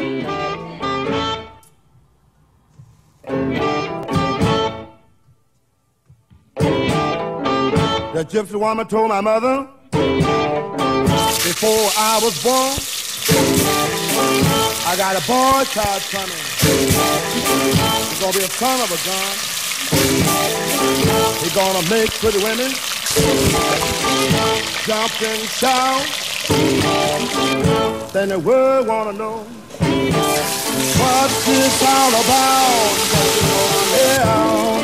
The gypsy woman told my mother before I was born, I got a boy child coming. He's gonna be a son of a gun. He's gonna make pretty women jump and shout. Then the world wanna know what's this all about. Yeah.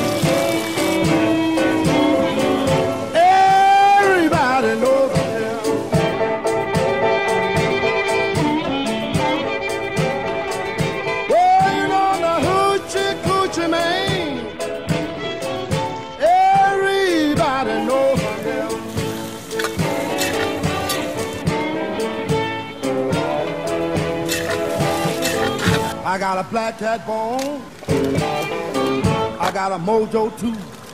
I got a black cat bone, I got a mojo too,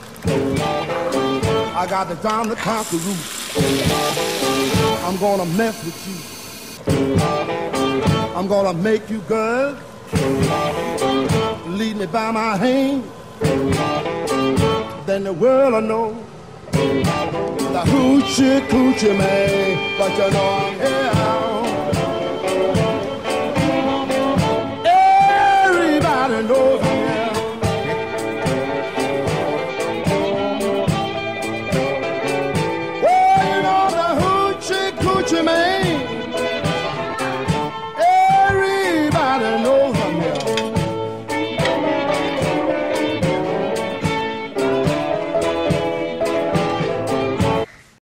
I got the John the Conqueror. I'm gonna mess with you, I'm gonna make you girls lead me by my hand. Then the world will know the hoochie coochie man, but you know I'm here. Knows I'm here. Well, you know the hoochie coochie man.